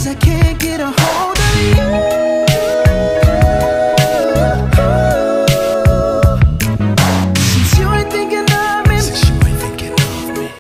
'cause I can't get a hold of you.